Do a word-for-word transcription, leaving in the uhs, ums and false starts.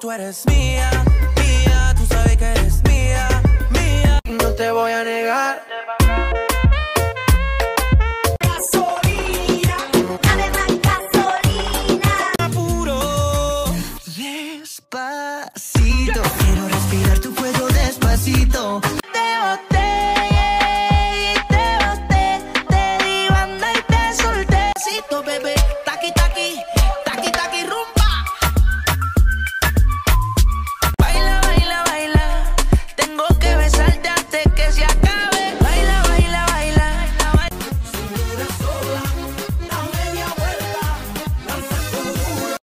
tú eres mía, mía, tú sabes que eres mía, mía. No te voy a negar. Gasolina, dame más gasolina. Puro, despacito, quiero respirar tu cuello despacito.